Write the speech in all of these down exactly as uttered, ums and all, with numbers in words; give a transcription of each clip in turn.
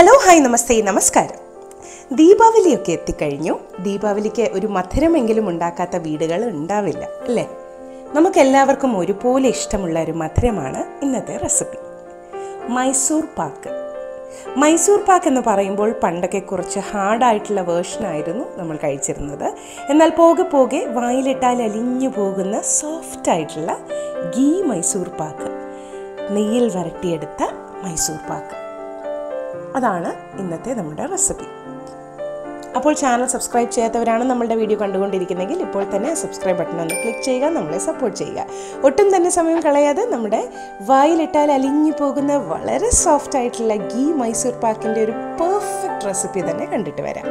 Hello hi നമസ്തേ നമസ്കാരം. ദീപാവലിയൊക്കെ എത്തിക്കഴിഞ്ഞു. ദീപാവലിക്ക് ഒരു മധുരമെങ്കിലും ഉണ്ടാക്കാത്ത വീടുകൾ ഉണ്ടാവില്ല അല്ലേ? നമുക്കെല്ലാവർക്കും ഒരുപോലെ ഇഷ്ടമുള്ള ഒരു മധുരമാണ് ഇന്നത്തെ റെസിപ്പി, മൈസൂർ പാക്ക്. മൈസൂർ പാക്ക് എന്ന് പറയുമ്പോൾ പണ്ടൊക്കെ കുറച്ച് ഹാർഡായിട്ടുള്ള വേർഷനായിരുന്നു നമ്മൾ കഴിച്ചിരുന്നത്. എന്നാൽ പോകെ പോകെ വായിലിട്ടാൽ അലിഞ്ഞു പോകുന്ന സോഫ്റ്റായിട്ടുള്ള ഗീ മൈസൂർ പാക്ക്, നെയ്യിൽ വരട്ടിയെടുത്ത മൈസൂർ പാക്ക്, അതാണ് ഇന്നത്തെ നമ്മുടെ റെസിപ്പി. അപ്പോൾ ചാനൽ സബ്സ്ക്രൈബ് ചെയ്യാത്തവരാണ് നമ്മളുടെ വീഡിയോ കണ്ടുകൊണ്ടിരിക്കുന്നതെങ്കിൽ ഇപ്പോൾ തന്നെ സബ്സ്ക്രൈബ് ബട്ടൺ ഒന്ന് ക്ലിക്ക് ചെയ്യുക, നമ്മളെ സപ്പോർട്ട് ചെയ്യുക. ഒട്ടും തന്നെ സമയം കളയാതെ നമ്മുടെ വായിലിട്ടാൽ അലിഞ്ഞു പോകുന്ന വളരെ സോഫ്റ്റ് ആയിട്ടുള്ള ഗീ മൈസൂർ പാക്കിൻ്റെ ഒരു പെർഫെക്റ്റ് റെസിപ്പി തന്നെ കണ്ടിട്ട് വരാം.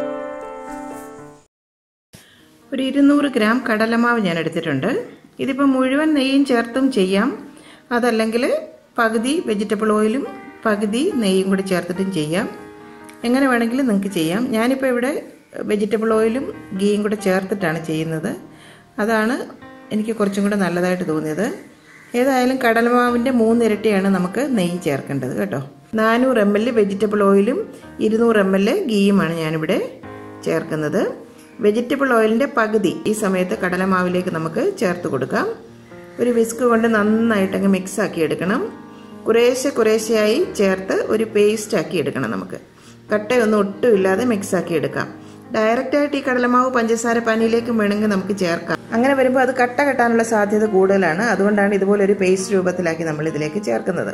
ഒരു ഇരുന്നൂറ് ഗ്രാം കടലമാവ് ഞാൻ എടുത്തിട്ടുണ്ട്. ഇതിപ്പോൾ മുഴുവൻ നെയ്യും ചേർത്തും ചെയ്യാം, അതല്ലെങ്കിൽ പകുതി വെജിറ്റബിൾ ഓയിലും പകുതി നെയ്യും കൂടി ചേർത്തിട്ടും ചെയ്യാം. എങ്ങനെ വേണമെങ്കിലും നിങ്ങൾക്ക് ചെയ്യാം. ഞാനിപ്പോൾ ഇവിടെ വെജിറ്റബിൾ ഓയിലും ഗീയും കൂടെ ചേർത്തിട്ടാണ് ചെയ്യുന്നത്. അതാണ് എനിക്ക് കുറച്ചും കൂടെ നല്ലതായിട്ട് തോന്നിയത്. ഏതായാലും കടലമാവിൻ്റെ മൂന്നിരട്ടിയാണ് നമുക്ക് നെയ്യ് ചേർക്കേണ്ടത് കേട്ടോ. നാനൂറ് എം എൽ വെജിറ്റബിൾ ഓയിലും ഇരുന്നൂറ് എം എൽ ഗീയുമാണ് ഞാനിവിടെ ചേർക്കുന്നത്. വെജിറ്റബിൾ ഓയിലിൻ്റെ പകുതി ഈ സമയത്ത് കടലമാവിലേക്ക് നമുക്ക് ചേർത്ത് കൊടുക്കാം. ഒരു വിസ്ക് കൊണ്ട് നന്നായിട്ടങ്ങ് മിക്സ് ആക്കി എടുക്കണം. കുറേശ്ശെ കുറേശ്ശെയായി ചേർത്ത് ഒരു പേസ്റ്റ് ആക്കി എടുക്കണം. നമുക്ക് കട്ടയൊന്നും ഒട്ടും ഇല്ലാതെ മിക്സ് ആക്കി എടുക്കാം. ഡയറക്റ്റായിട്ട് ഈ കടലമാവ് പഞ്ചസാര പാനിയിലേക്കും വേണമെങ്കിൽ നമുക്ക് ചേർക്കാം. അങ്ങനെ വരുമ്പോൾ അത് കട്ട കെട്ടാനുള്ള സാധ്യത കൂടുതലാണ്. അതുകൊണ്ടാണ് ഇതുപോലെ ഒരു പേസ്റ്റ് രൂപത്തിലാക്കി നമ്മൾ ഇതിലേക്ക് ചേർക്കുന്നത്.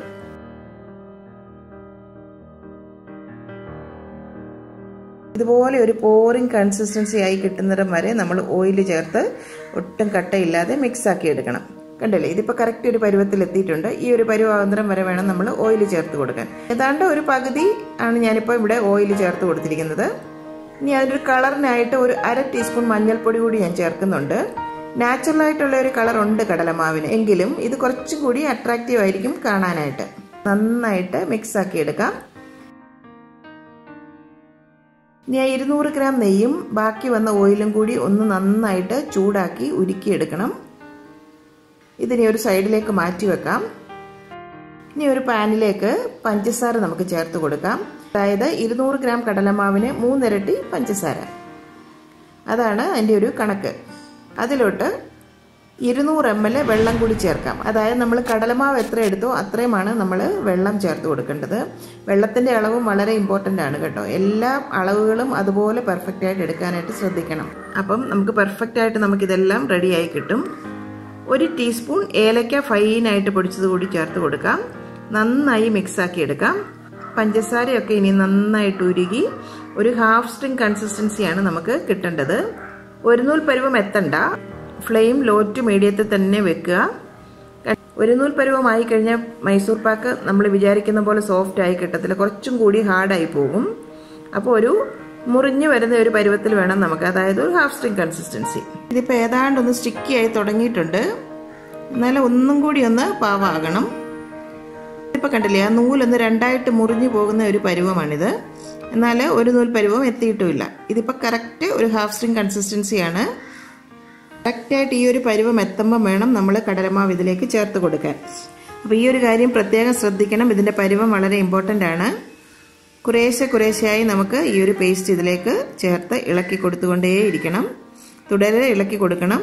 ഇതുപോലെ ഒരു പോറിംഗ് കൺസിസ്റ്റൻസി ആയി കിട്ടുന്നിടം വരെ നമ്മൾ ഓയിൽ ചേർത്ത് ഒട്ടും കട്ടയില്ലാതെ മിക്സ് ആക്കി എടുക്കണം. കണ്ടില്ലേ, ഇതിപ്പോൾ കറക്റ്റ് ഒരു പരുവത്തിൽ എത്തിയിട്ടുണ്ട്. ഈ ഒരു പരുവാന്തരം വരെ വേണം നമ്മൾ ഓയിൽ ചേർത്ത് കൊടുക്കാൻ. ഏതാണ്ട് ഒരു പകുതി ആണ് ഞാനിപ്പോൾ ഇവിടെ ഓയിൽ ചേർത്ത് കൊടുത്തിരിക്കുന്നത്. ഇനി അതിൻ്റെ കളറിനായിട്ട് ഒരു അര ടീസ്പൂൺ മഞ്ഞൾപ്പൊടി കൂടി ഞാൻ ചേർക്കുന്നുണ്ട്. നാച്ചുറൽ ആയിട്ടുള്ള ഒരു കളർ ഉണ്ട് കടലമാവിന്, എങ്കിലും ഇത് കുറച്ചും കൂടി അട്രാക്റ്റീവ് ആയിരിക്കും കാണാനായിട്ട്. നന്നായിട്ട് മിക്സ് ആക്കി എടുക്കാം. ഇനി ആ ഇരുന്നൂറ് ഗ്രാം നെയ്യും ബാക്കി വന്ന ഓയിലും കൂടി ഒന്ന് നന്നായിട്ട് ചൂടാക്കി ഉരുക്കിയെടുക്കണം. ഇതിനെ ഒരു സൈഡിലേക്ക് മാറ്റി വെക്കാം. ഇനി ഒരു പാനിലേക്ക് പഞ്ചസാര നമുക്ക് ചേർത്ത് കൊടുക്കാം. അതായത് ഇരുന്നൂറ് ഗ്രാം കടലമാവിന് മൂന്നിരട്ടി പഞ്ചസാര, അതാണ് അതിൻ്റെ ഒരു കണക്ക്. അതിലോട്ട് ഇരുന്നൂറ് എം എൽ വെള്ളം കൂടി ചേർക്കാം. അതായത് നമ്മൾ കടലമാവ് എത്ര എടുത്തോ അത്രയുമാണ് നമ്മൾ വെള്ളം ചേർത്ത് കൊടുക്കേണ്ടത്. വെള്ളത്തിൻ്റെ അളവും വളരെ ഇമ്പോർട്ടൻ്റ് ആണ് കേട്ടോ. എല്ലാ അളവുകളും അതുപോലെ പെർഫെക്റ്റ് ആയിട്ട് എടുക്കാനായിട്ട് ശ്രദ്ധിക്കണം. അപ്പം നമുക്ക് പെർഫെക്റ്റ് ആയിട്ട് നമുക്കിതെല്ലാം റെഡിയായി കിട്ടും. ഒരു ടീസ്പൂൺ ഏലക്ക ഫൈനായിട്ട് പൊടിച്ചത് കൂടി ചേർത്ത് കൊടുക്കാം. നന്നായി മിക്സാക്കി എടുക്കാം. പഞ്ചസാരയൊക്കെ ഇനി നന്നായിട്ട് ഉരുകി ഒരു ഹാഫ് സ്ട്രിങ് കൺസിസ്റ്റൻസിയാണ് നമുക്ക് കിട്ടേണ്ടത്. ഒരു നൂൽ പരുവം എത്തണ്ട, ഫ്ലെയിം ലോ ടു മീഡിയത്തിൽ തന്നെ വെക്കുക. ഒരു നൂൽ പരുവമായി കഴിഞ്ഞാൽ മൈസൂർ പാക്ക് നമ്മൾ വിചാരിക്കുന്ന പോലെ സോഫ്റ്റ് ആയി കിട്ടത്തില്ല, കുറച്ചും കൂടി ഹാർഡായി പോകും. അപ്പോൾ ഒരു മുറിഞ്ഞു വരുന്ന ഒരു പരുവത്തിൽ വേണം നമുക്ക്, അതായത് ഒരു ഹാഫ് സ്ട്രിങ് കൺസിസ്റ്റൻസി. ഇതിപ്പോൾ ഏതാണ്ട് ഒന്ന് സ്റ്റിക്കി ആയി തുടങ്ങിയിട്ടുണ്ട്. എന്നാലും ഒന്നും കൂടി ഒന്ന് പാവാകണം. ഇപ്പം കണ്ടില്ലേ, ആ നൂലൊന്ന് രണ്ടായിട്ട് മുറിഞ്ഞു പോകുന്ന ഒരു പരുവമാണിത്. എന്നാൽ ഒരു നൂൽ പരുവം എത്തിയിട്ടുമില്ല. ഇതിപ്പോൾ കറക്റ്റ് ഒരു ഹാഫ് സ്ട്രിങ് കൺസിസ്റ്റൻസിയാണ്. കറക്റ്റായിട്ട് ഈ ഒരു പരുവം എത്തുമ്പം വേണം നമ്മൾ കടലമാവ് ഇതിലേക്ക് ചേർത്ത് കൊടുക്കാൻ. അപ്പോൾ ഈ ഒരു കാര്യം പ്രത്യേകം ശ്രദ്ധിക്കണം. ഇതിൻ്റെ പരുവം വളരെ ഇമ്പോർട്ടൻ്റ് ആണ്. കുറേശ്ശെ കുറേശ്ശെയായി നമുക്ക് ഈ ഒരു പേസ്റ്റ് ഇതിലേക്ക് ചേർത്ത് ഇളക്കി കൊടുത്തുകൊണ്ടേയിരിക്കണം. തുടരെ ഇളക്കി കൊടുക്കണം.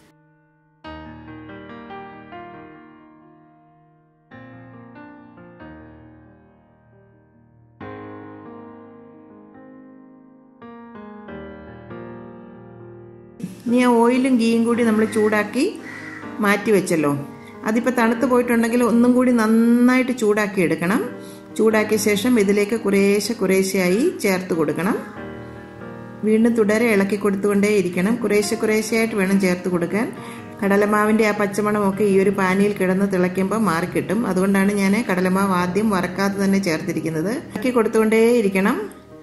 ഇനി ആ ഓയിലും ഗീയും കൂടി നമ്മൾ ചൂടാക്കി മാറ്റി വെച്ചല്ലോ, അതിപ്പോൾ തണുത്ത് പോയിട്ടുണ്ടെങ്കിൽ ഒന്നും കൂടി നന്നായിട്ട് ചൂടാക്കി എടുക്കണം. ചൂടാക്കിയ ശേഷം ഇതിലേക്ക് കുറേശ്ശെ കുറേശ്ശെയായി ചേർത്ത് കൊടുക്കണം. വീണ്ടും തുടരെ ഇളക്കി കൊടുത്തുകൊണ്ടേ ഇരിക്കണം. കുറേശ്ശെ കുറേശ്ശെയായിട്ട് വേണം ചേർത്ത് കൊടുക്കാൻ. കടലമാവിൻ്റെ ആ പച്ചമണമൊക്കെ ഈ ഒരു പാനിയിൽ കിടന്ന് തിളയ്ക്കുമ്പോൾ മാറിക്കിട്ടും. അതുകൊണ്ടാണ് ഞാൻ കടലമാവ് ആദ്യം വറക്കാതെ തന്നെ ചേർത്തിരിക്കുന്നത്. ഇളക്കി കൊടുത്തുകൊണ്ടേ ഇരിക്കണം.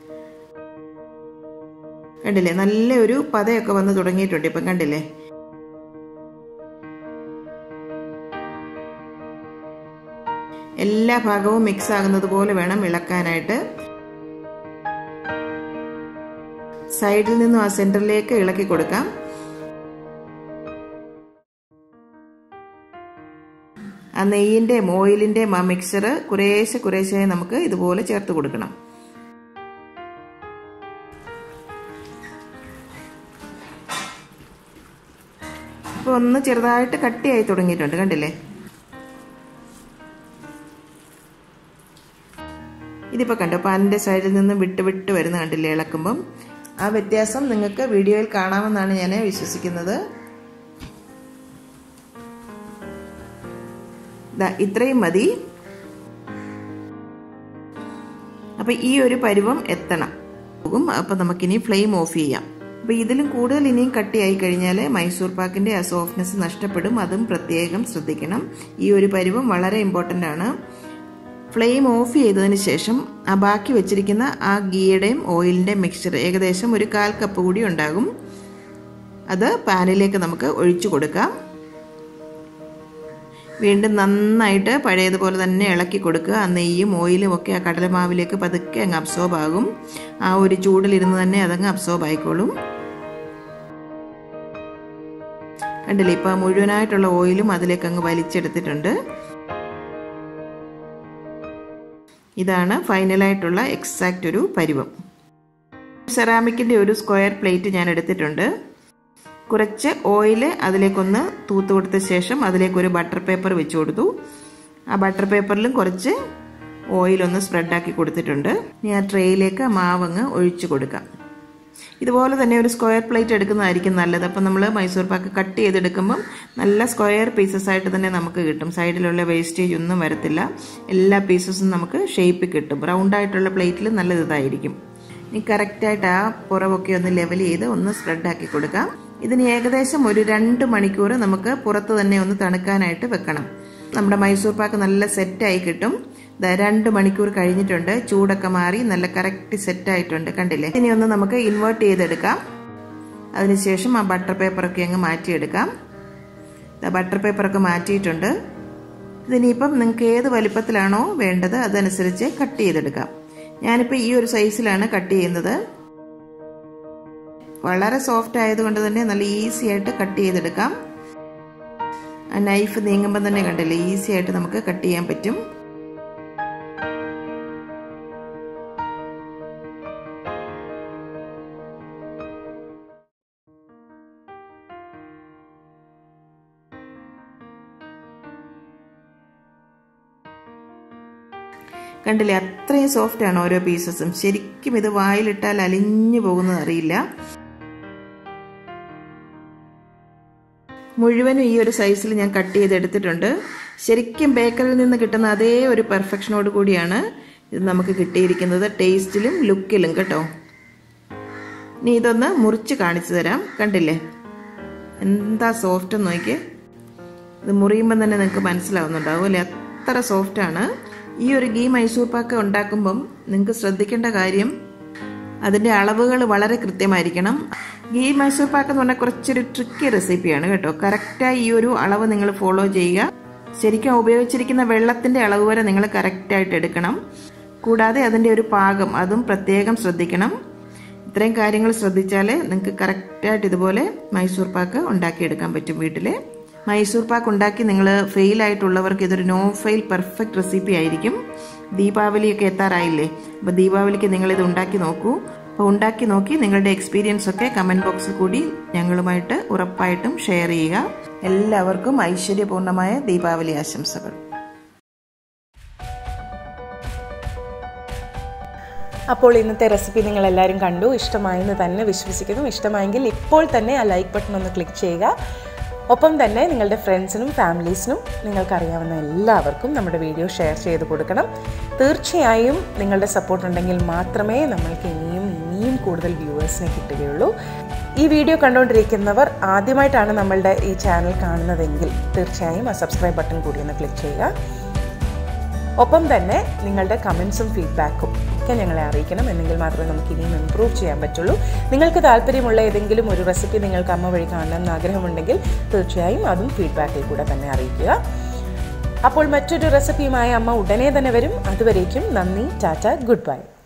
കണ്ടില്ലേ, നല്ല ഒരു പതയൊക്കെ വന്ന് തുടങ്ങിയിട്ടുണ്ട്. ഇപ്പം കണ്ടില്ലേ, എല്ലാ ഭാഗവും മിക്സ് ആകുന്നത് പോലെ വേണം ഇളക്കാനായിട്ട്. സൈഡിൽ നിന്നും ആ സെന്ററിലേക്ക് ഇളക്കി കൊടുക്കാം. ആ നെയ്യിൻ്റെയും ഓയിലിൻ്റെയും ആ മിക്സർ കുറേശ്ശെ കുറേശ്ശെ നമുക്ക് ഇതുപോലെ ചേർത്ത് കൊടുക്കണം. ഇതിപ്പോൾ ഒന്ന് ചെറുതായിട്ട് കട്ടിയായി തുടങ്ങിയിട്ടുണ്ട്, കണ്ടില്ലേ? ഇതിപ്പോൾ കണ്ടോ, പാനിൻ്റെ സൈഡിൽ നിന്ന് വിട്ട് വിട്ട് വരുന്ന കണ്ടില്ലേ ഇളക്കുമ്പം? ആ വ്യത്യാസം നിങ്ങൾക്ക് വീഡിയോയിൽ കാണാമെന്നാണ് ഞാൻ വിശ്വസിക്കുന്നത്. ഇത്രയും മതി. അപ്പം ഈ ഒരു പരുവം എത്തണം. അപ്പം നമുക്കിനി ഫ്ലെയിം ഓഫ് ചെയ്യാം. അപ്പോൾ ഇതിലും കൂടുതൽ ഇനിയും കട്ടിയായി കഴിഞ്ഞാൽ മൈസൂർ പാക്കിൻ്റെ ആ സോഫ്റ്റ്നെസ് നഷ്ടപ്പെടും. അതും പ്രത്യേകം ശ്രദ്ധിക്കണം. ഈ ഒരു പരുവം വളരെ ഇമ്പോർട്ടൻ്റ് ആണ്. ഫ്ലെയിം ഓഫ് ചെയ്തതിന് ശേഷം ആ ബാക്കി വെച്ചിരിക്കുന്ന ആ ഗീയുടെയും ഓയിലിൻ്റെ മിക്സ്ചർ ഏകദേശം ഒരു കാൽ കപ്പ് കൂടി ഉണ്ടാകും. അത് പാനിലേക്ക് നമുക്ക് ഒഴിച്ചു കൊടുക്കാം. വീണ്ടും നന്നായിട്ട് പഴയതുപോലെ തന്നെ ഇളക്കി കൊടുക്കുക. ആ നെയ്യും ഓയിലും ഒക്കെ ആ കടലമാവിലേക്ക് പതുക്കെ അങ്ങ് അബ്സോർബ് ആകും. ആ ഒരു ചൂടിലിരുന്ന് തന്നെ അതങ്ങ് അബ്സോർബ് ആയിക്കോളും. കണ്ടില്ലേ, ഇപ്പം മുഴുവനായിട്ടുള്ള ഓയിലും അതിലേക്ക് അങ്ങ് വലിച്ചെടുത്തിട്ടുണ്ട്. ഇതാണ് ഫൈനലായിട്ടുള്ള എക്സാക്റ്റ് ഒരു പരുവം. സെറാമിക്കിൻ്റെ ഒരു സ്ക്വയർ പ്ലേറ്റ് ഞാൻ എടുത്തിട്ടുണ്ട്. കുറച്ച് ഓയിൽ അതിലേക്കൊന്ന് തൂത്ത് കൊടുത്ത ശേഷം അതിലേക്കൊരു ബട്ടർ പേപ്പർ വെച്ച് കൊടുത്തു. ആ ബട്ടർ പേപ്പറിലും കുറച്ച് ഓയിലൊന്ന് സ്പ്രെഡാക്കി കൊടുത്തിട്ടുണ്ട്. ഇനി ആ ട്രേയിലേക്ക് മാവങ്ങ് ഒഴിച്ചു കൊടുക്കാം. ഇതുപോലെ തന്നെ ഒരു സ്ക്വയർ പ്ലേറ്റ് എടുക്കുന്നതായിരിക്കും നല്ലത്. അപ്പം നമ്മൾ മൈസൂർ പാക്ക് കട്ട് ചെയ്തെടുക്കുമ്പം നല്ല സ്ക്വയർ പീസസ് ആയിട്ട് തന്നെ നമുക്ക് കിട്ടും. സൈഡിലുള്ള വേസ്റ്റേജ് ഒന്നും വരത്തില്ല. എല്ലാ പീസസും നമുക്ക് ഷേപ്പിൽ കിട്ടും. റൗണ്ടായിട്ടുള്ള പ്ലേറ്റിൽ നല്ലത് ഇതായിരിക്കും. ഇനി കറക്റ്റായിട്ട് ആ പുറമൊക്കെ ഒന്ന് ലെവൽ ചെയ്ത് ഒന്ന് സ്പ്രെഡാക്കി കൊടുക്കാം. ഇതിന് ഏകദേശം ഒരു രണ്ട് മണിക്കൂർ നമുക്ക് പുറത്ത് തന്നെ ഒന്ന് തണുക്കാനായിട്ട് വെക്കണം. നമ്മുടെ മൈസൂർ പാക്ക് നല്ല സെറ്റായി കിട്ടും. രണ്ട് മണിക്കൂർ കഴിഞ്ഞിട്ടുണ്ട്. ചൂടൊക്കെ മാറി നല്ല കറക്റ്റ് സെറ്റായിട്ടുണ്ട്, കണ്ടില്ലേ? ഇനി ഒന്ന് നമുക്ക് ഇൻവേർട്ട് ചെയ്തെടുക്കാം. അതിനുശേഷം ആ ബട്ടർ പേപ്പറൊക്കെ അങ്ങ് മാറ്റിയെടുക്കാം. ബട്ടർ പേപ്പറൊക്കെ മാറ്റിയിട്ടുണ്ട്. ഇതിനിപ്പം നിങ്ങൾക്ക് ഏത് വലിപ്പത്തിലാണോ വേണ്ടത് അതനുസരിച്ച് കട്ട് ചെയ്തെടുക്കാം. ഞാനിപ്പോൾ ഈ ഒരു സൈസിലാണ് കട്ട് ചെയ്യുന്നത്. വളരെ സോഫ്റ്റ് ആയതുകൊണ്ട് തന്നെ നല്ല ഈസി ആയിട്ട് കട്ട് ചെയ്തെടുക്കാം. ആ നൈഫ് നീങ്ങുമ്പോൾ തന്നെ കണ്ടില്ലേ, ഈസി ആയിട്ട് നമുക്ക് കട്ട് ചെയ്യാൻ പറ്റും. കണ്ടില്ലേ, അത്രയും സോഫ്റ്റ് ആണ് ഓരോ പീസസും. ശരിക്കും ഇത് വായിലിട്ടാൽ അലിഞ്ഞു പോകുന്നത് അറിയില്ല. മുഴുവനും ഈ ഒരു സൈസിൽ ഞാൻ കട്ട് ചെയ്തെടുത്തിട്ടുണ്ട്. ശരിക്കും ബേക്കറിയിൽ നിന്ന് കിട്ടുന്ന അതേ ഒരു പെർഫെക്ഷനോട് കൂടിയാണ് ഇത് നമുക്ക് കിട്ടിയിരിക്കുന്നത്, ടേസ്റ്റിലും ലുക്കിലും കേട്ടോ. ഇനി ഇതൊന്ന് മുറിച്ച് കാണിച്ചു തരാം. കണ്ടില്ലേ എന്താ സോഫ്റ്റ് എന്ന് നോക്കിയേ. ഇത് മുറിയുമ്പം തന്നെ നിങ്ങൾക്ക് മനസ്സിലാവുന്നുണ്ടാവും അല്ലേ, അത്ര സോഫ്റ്റാണ്. ഈ ഒരു ഗീ മൈസൂർ പാക്ക് ഉണ്ടാക്കുമ്പം നിങ്ങൾക്ക് ശ്രദ്ധിക്കേണ്ട കാര്യം അതിൻ്റെ അളവുകൾ വളരെ കൃത്യമായിരിക്കണം. ഗീ മൈസൂർ പാക്ക് എന്ന് പറഞ്ഞാൽ കുറച്ചൊരു ട്രിക്കി റെസിപ്പിയാണ് കേട്ടോ. കറക്റ്റായി ഈ ഒരു അളവ് നിങ്ങൾ ഫോളോ ചെയ്യുക. ശരിക്കും ഉപയോഗിച്ചിരിക്കുന്ന വെള്ളത്തിൻ്റെ അളവ് വരെ നിങ്ങൾ കറക്റ്റായിട്ട് എടുക്കണം. കൂടാതെ അതിൻ്റെ ഒരു പാകം അതും പ്രത്യേകം ശ്രദ്ധിക്കണം. ഇത്രയും കാര്യങ്ങൾ ശ്രദ്ധിച്ചാൽ നിങ്ങൾക്ക് കറക്റ്റായിട്ട് ഇതുപോലെ മൈസൂർ പാക്ക് ഉണ്ടാക്കിയെടുക്കാൻ പറ്റും വീട്ടിൽ. മൈസൂർ പാക്ക് ഉണ്ടാക്കി നിങ്ങൾ ഫെയിൽ ആയിട്ടുള്ളവർക്ക് ഇതൊരു നോ ഫെയിൽ പെർഫെക്റ്റ് റെസിപ്പി ആയിരിക്കും. ദീപാവലിയൊക്കെ എത്താറായില്ലേ, അപ്പോൾ ദീപാവലിക്ക് നിങ്ങളിത് ഉണ്ടാക്കി നോക്കൂ. അപ്പോൾ ഉണ്ടാക്കി നോക്കി നിങ്ങളുടെ എക്സ്പീരിയൻസ് ഒക്കെ കമൻറ്റ് ബോക്സിൽ കൂടി ഞങ്ങളുമായിട്ട് ഉറപ്പായിട്ടും ഷെയർ ചെയ്യുക. എല്ലാവർക്കും ഐശ്വര്യപൂർണ്ണമായ ദീപാവലി ആശംസകൾ. അപ്പോൾ ഇന്നത്തെ റെസിപ്പി നിങ്ങളെല്ലാവരും കണ്ടു, ഇഷ്ടമായെന്ന് തന്നെ വിശ്വസിക്കുന്നു. ഇഷ്ടമായെങ്കിൽ ഇപ്പോൾ തന്നെ ആ ലൈക്ക് ബട്ടൺ ഒന്ന് ക്ലിക്ക് ചെയ്യുക. ഒപ്പം തന്നെ നിങ്ങളുടെ ഫ്രണ്ട്സിനും ഫാമിലീസിനും നിങ്ങൾക്കറിയാവുന്ന എല്ലാവർക്കും നമ്മുടെ വീഡിയോ ഷെയർ ചെയ്ത് കൊടുക്കണം. തീർച്ചയായും നിങ്ങളുടെ സപ്പോർട്ട് ഉണ്ടെങ്കിൽ മാത്രമേ നമ്മൾക്ക് ഇനിയും ഇനിയും കൂടുതൽ വ്യൂവേഴ്സിനെ കിട്ടുകയുള്ളൂ. ഈ വീഡിയോ കണ്ടുകൊണ്ടിരിക്കുന്നവർ ആദ്യമായിട്ടാണ് നമ്മളുടെ ഈ ചാനൽ കാണുന്നതെങ്കിൽ തീർച്ചയായും ആ സബ്സ്ക്രൈബ് ബട്ടൺ കൂടി ഒന്ന് ക്ലിക്ക് ചെയ്യുക. ഒപ്പം തന്നെ നിങ്ങളുടെ കമൻസും ഫീഡ്ബാക്കും ഒക്കെ ഞങ്ങളെ അറിയിക്കണം. എന്നെങ്കിൽ മാത്രമേ നമുക്ക് ഇനിയും ഇമ്പ്രൂവ് ചെയ്യാൻ പറ്റുള്ളൂ. നിങ്ങൾക്ക് താല്പര്യമുള്ള ഏതെങ്കിലും ഒരു റെസിപ്പി നിങ്ങൾക്ക് അമ്മ വഴി കാണണമെന്ന് ആഗ്രഹമുണ്ടെങ്കിൽ തീർച്ചയായും അതും ഫീഡ്ബാക്കിൽ കൂടെ തന്നെ അറിയിക്കുക. അപ്പോൾ മറ്റൊരു റെസിപ്പിയുമായി അമ്മ ഉടനെ തന്നെ വരും. അതുവരേക്കും നന്ദി, ടാറ്റ, ഗുഡ് ബൈ.